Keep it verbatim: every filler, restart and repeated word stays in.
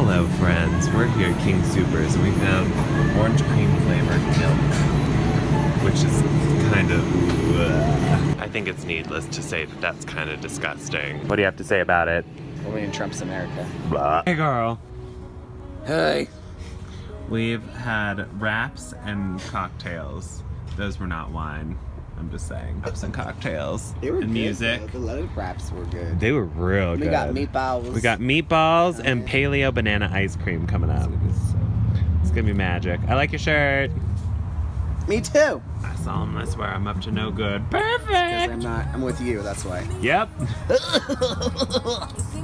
Hello friends, we're here at King Supers and we found orange cream flavored milk, which is kind of, ugh. I think it's needless to say that that's kind of disgusting. What do you have to say about it? Only in Trump's America. Blah. Hey girl. Hey. We've had wraps and cocktails. Those were not wine. I'm just saying. Wraps and cocktails. They were and good, music. Though. The lemon wraps were good. They were real we good. We got meatballs. We got meatballs oh, and yeah. paleo banana ice cream coming up. It's gonna be magic. I like your shirt. Me too. I solemnly swear I'm up to no good. Perfect. Because I'm not. I'm with you. That's why. Yep.